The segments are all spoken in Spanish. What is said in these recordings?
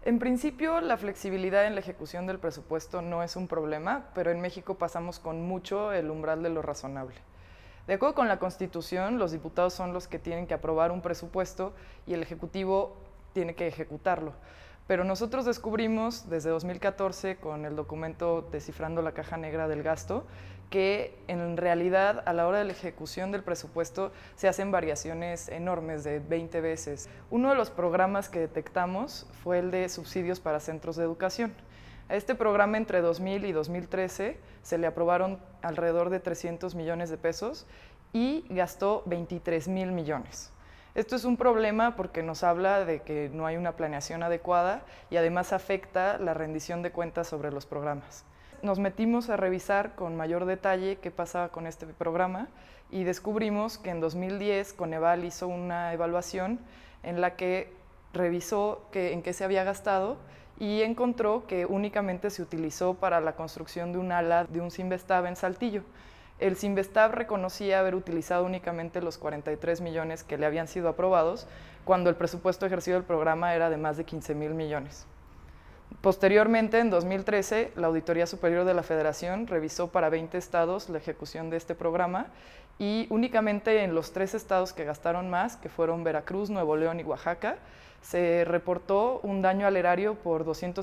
En principio, la flexibilidad en la ejecución del presupuesto no es un problema, pero en México pasamos con mucho el umbral de lo razonable. De acuerdo con la Constitución, los diputados son los que tienen que aprobar un presupuesto y el Ejecutivo tiene que ejecutarlo. Pero nosotros descubrimos desde 2014 con el documento Descifrando la Caja Negra del Gasto que en realidad a la hora de la ejecución del presupuesto se hacen variaciones enormes de 20 veces. Uno de los programas que detectamos fue el de subsidios para centros de educación. A este programa entre 2000 y 2013 se le aprobaron alrededor de 300 millones de pesos y gastó 23,000 millones. Esto es un problema porque nos habla de que no hay una planeación adecuada y además afecta la rendición de cuentas sobre los programas. Nos metimos a revisar con mayor detalle qué pasaba con este programa y descubrimos que en 2010 Coneval hizo una evaluación en la que revisó en qué se había gastado y encontró que únicamente se utilizó para la construcción de un ala de un Cinvestav en Saltillo. El Cinvestav reconocía haber utilizado únicamente los 43 millones que le habían sido aprobados, cuando el presupuesto ejercido del programa era de más de 15,000 millones. Posteriormente, en 2013, la Auditoría Superior de la Federación revisó para 20 estados la ejecución de este programa y únicamente en los 3 estados que gastaron más, que fueron Veracruz, Nuevo León y Oaxaca, se reportó un daño al erario por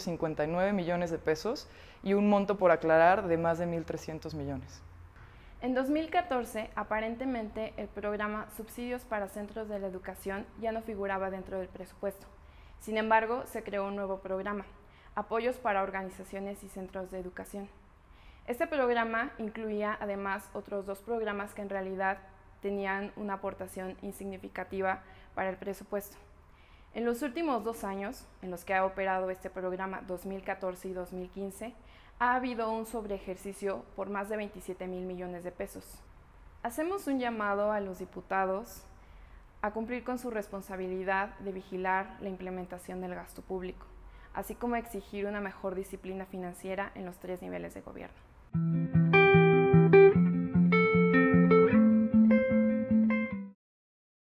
259 millones de pesos y un monto por aclarar de más de 1,300 millones. En 2014, aparentemente, el programa Subsidios para Centros de la Educación ya no figuraba dentro del presupuesto. Sin embargo, se creó un nuevo programa, Apoyos para Organizaciones y Centros de Educación. Este programa incluía además otros 2 programas que en realidad tenían una aportación insignificativa para el presupuesto. En los últimos 2 años, en los que ha operado este programa, 2014 y 2015, ha habido un sobreejercicio por más de 27,000 millones de pesos. Hacemos un llamado a los diputados a cumplir con su responsabilidad de vigilar la implementación del gasto público, así como exigir una mejor disciplina financiera en los 3 niveles de gobierno.